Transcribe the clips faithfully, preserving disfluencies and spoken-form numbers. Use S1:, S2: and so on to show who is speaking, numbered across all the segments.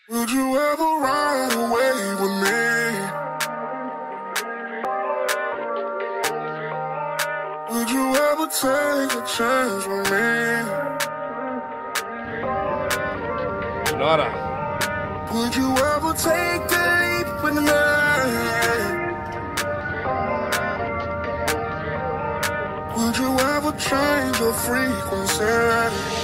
S1: Would you ever ride away with me? Would you ever take a chance with me?
S2: Nora.
S1: Would you ever take a leap with me? Would you ever change your frequency?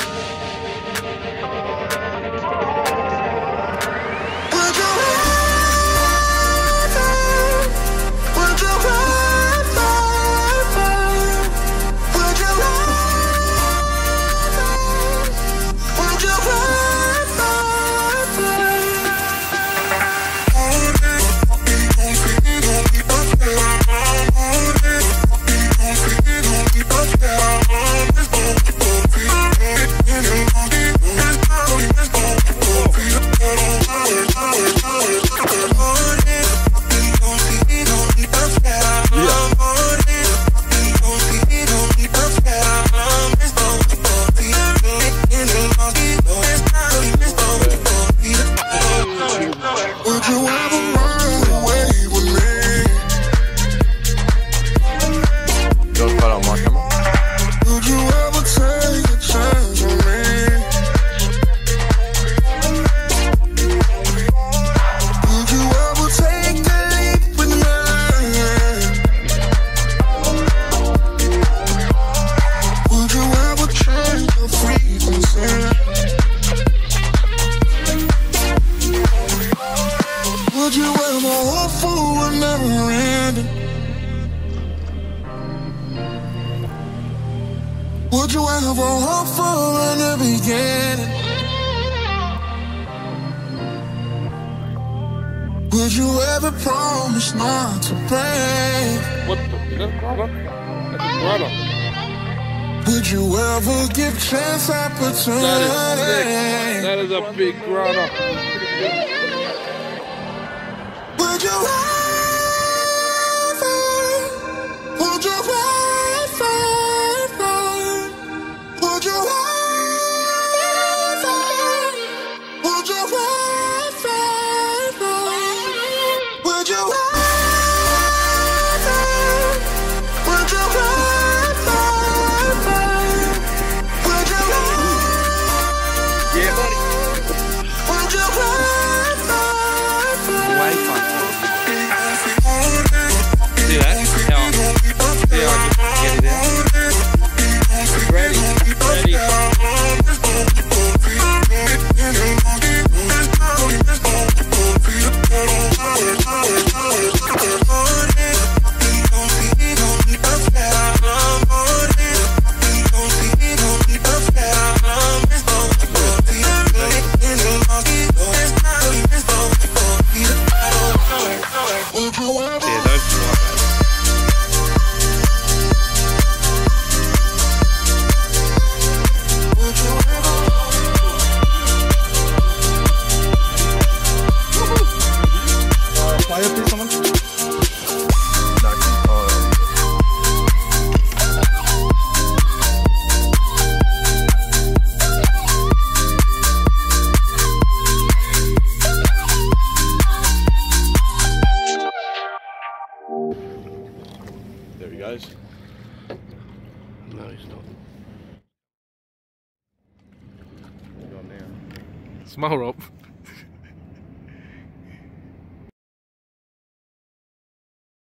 S1: Would you ever hope for a never ending? Would you ever hope for a new beginning? Would you ever promise not to break?
S2: What the? Is that a grotto? That's a grotto.
S1: Would you ever give chance opportunity?
S2: That is, that is a big grotto.
S1: Would you ever, would you ever, would you ever, would you ever, would you ever, would you ever, would you ever,
S2: Yeah, buddy.
S1: Would you ever,
S2: Wi-Fi. See that? How? See how I just get it out? Ready? Ready? Yeah, those two are bad.
S3: Fire through someone?
S2: There he goes. No, he's not. He's gone now. Smell up.